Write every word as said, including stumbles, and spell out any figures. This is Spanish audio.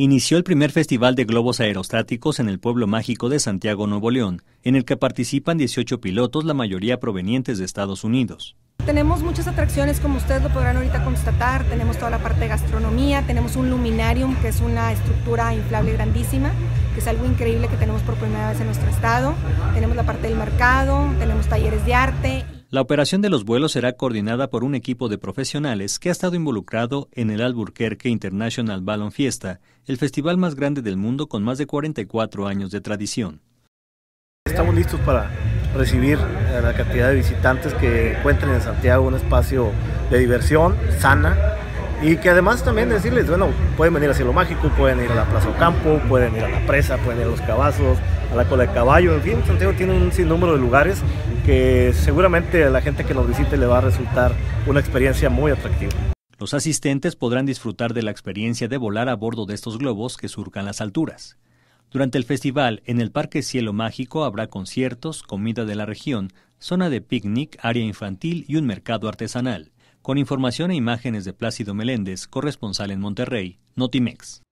Inició el primer festival de globos aerostáticos en el pueblo mágico de Santiago, Nuevo León, en el que participan dieciocho pilotos, la mayoría provenientes de Estados Unidos. Tenemos muchas atracciones, como ustedes lo podrán ahorita constatar. Tenemos toda la parte de gastronomía, tenemos un luminarium, que es una estructura inflable grandísima, que es algo increíble que tenemos por primera vez en nuestro estado. Tenemos la parte del mercado, tenemos talleres de arte. La operación de los vuelos será coordinada por un equipo de profesionales que ha estado involucrado en el Albuquerque International Balloon Fiesta, el festival más grande del mundo con más de cuarenta y cuatro años de tradición. Estamos listos para recibir a la cantidad de visitantes que encuentren en Santiago un espacio de diversión sana y que además también decirles, bueno, pueden venir a Cielo Mágico, pueden ir a la Plaza Ocampo, pueden ir a la presa, pueden ir a los Cavazos, a la Cola de Caballo, en fin, Santiago tiene un sinnúmero de lugares que seguramente a la gente que nos visite le va a resultar una experiencia muy atractiva. Los asistentes podrán disfrutar de la experiencia de volar a bordo de estos globos que surcan las alturas. Durante el festival, en el Parque Cielo Mágico habrá conciertos, comida de la región, zona de picnic, área infantil y un mercado artesanal. Con información e imágenes de Plácido Meléndez, corresponsal en Monterrey, Notimex.